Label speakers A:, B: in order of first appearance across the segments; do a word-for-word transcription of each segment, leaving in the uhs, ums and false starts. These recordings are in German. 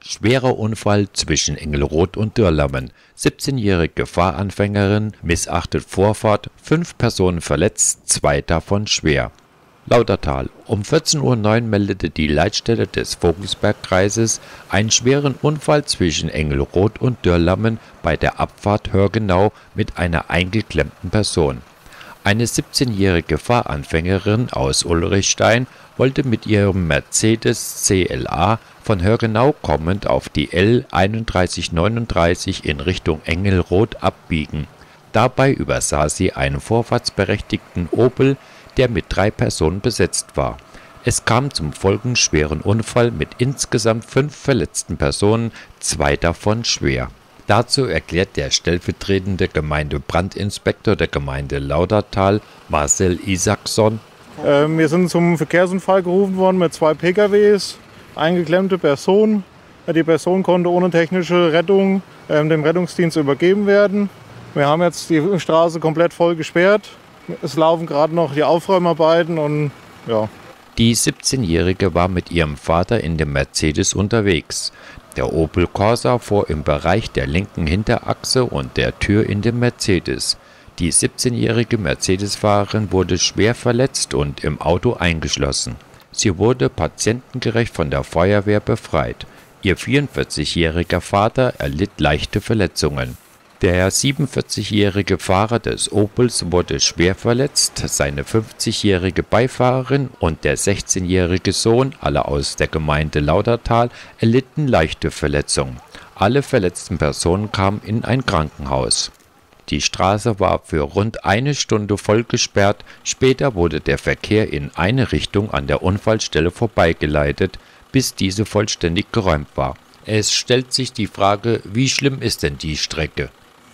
A: Schwerer Unfall zwischen Engelrot und Dürrlammen. siebzehnjährige Fahranfängerin missachtet Vorfahrt, fünf Personen verletzt, zwei davon schwer. Lautertal. Um vierzehn Uhr neun meldete die Leitstelle des Vogelsbergkreises einen schweren Unfall zwischen Engelrot und Dürrlammen bei der Abfahrt Hörgenau mit einer eingeklemmten Person. Eine siebzehnjährige Fahranfängerin aus Ulrichstein wollte mit ihrem Mercedes C L A von Hörgenau kommend auf die L einunddreißig neununddreißig in Richtung Engelrot abbiegen. Dabei übersah sie einen vorfahrtsberechtigten Opel, der mit drei Personen besetzt war. Es kam zum folgenschweren Unfall mit insgesamt fünf verletzten Personen, zwei davon schwer. Dazu erklärt der stellvertretende Gemeindebrandinspektor der Gemeinde Lautertal, Marcel Isaacson:
B: Ähm, wir sind zum Verkehrsunfall gerufen worden mit zwei P K Ws, eingeklemmte Person. Die Person konnte ohne technische Rettung ähm, dem Rettungsdienst übergeben werden. Wir haben jetzt die Straße komplett voll gesperrt. Es laufen gerade noch die Aufräumarbeiten und ja.
A: Die siebzehnjährige war mit ihrem Vater in dem Mercedes unterwegs. Der Opel Corsa fuhr im Bereich der linken Hinterachse und der Tür in dem Mercedes. Die siebzehnjährige Mercedes-Fahrerin wurde schwer verletzt und im Auto eingeschlossen. Sie wurde patientengerecht von der Feuerwehr befreit. Ihr vierundvierzigjähriger Vater erlitt leichte Verletzungen. Der siebenundvierzigjährige Fahrer des Opels wurde schwer verletzt, seine fünfzigjährige Beifahrerin und der sechzehnjährige Sohn, alle aus der Gemeinde Lautertal, erlitten leichte Verletzungen. Alle verletzten Personen kamen in ein Krankenhaus. Die Straße war für rund eine Stunde voll gesperrt, später wurde der Verkehr in eine Richtung an der Unfallstelle vorbeigeleitet, bis diese vollständig geräumt war. Es stellt sich die Frage, wie schlimm ist denn die Strecke?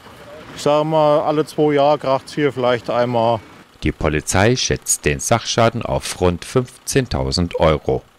B: Ich sage mal, alle zwei Jahre kracht es hier vielleicht einmal.
A: Die Polizei schätzt den Sachschaden auf rund fünfzehntausend Euro.